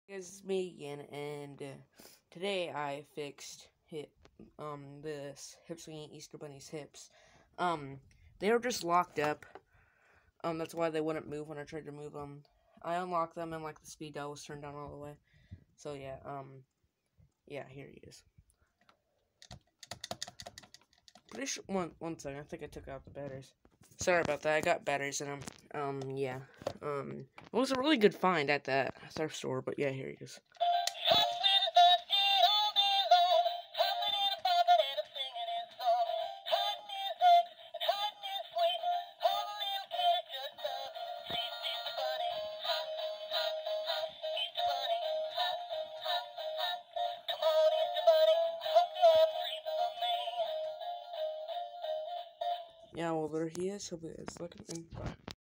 It's me again, and today I fixed this hip swinging Easter Bunny's hips. They were just locked up. That's why they wouldn't move when I tried to move them. I unlocked them and like the speed dial was turned down all the way. So yeah, yeah, here he is. Pretty sure. One second, I think I took out the batteries. Sorry about that. I got batteries in them. Yeah. It was a really good find at that thrift store, but yeah, here he is. Yeah, well, there he is. He'll be looking in. Bye.